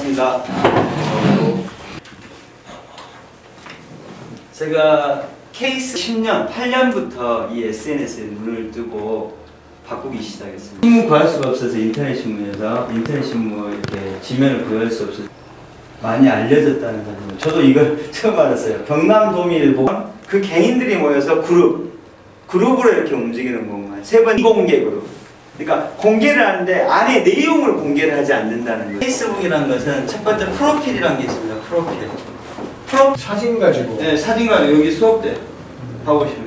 반갑습니다. 제가 케이스 10년, 8년부터 이 SNS에 눈을 뜨고 바꾸기 시작했습니다. 신문 구할 수가 없어서 인터넷 신문에서 인터넷 신문 이렇게 지면을 구할 수 없어서 많이 알려졌다는 사실. 저도 이걸 처음 알았어요. 경남도민일보 그 개인들이 모여서 그룹으로 이렇게 움직이는 공간. 세 번 공개 그룹. 그러니까 공개를 하는데 안에 내용을 공개를 하지 않는다는 거예요. 페이스북이라는 것은 첫 번째 프로필이라는 게 있습니다. 프로필. 사진 가지고. 네, 사진 가지고 여기 수업 때 봐보시면.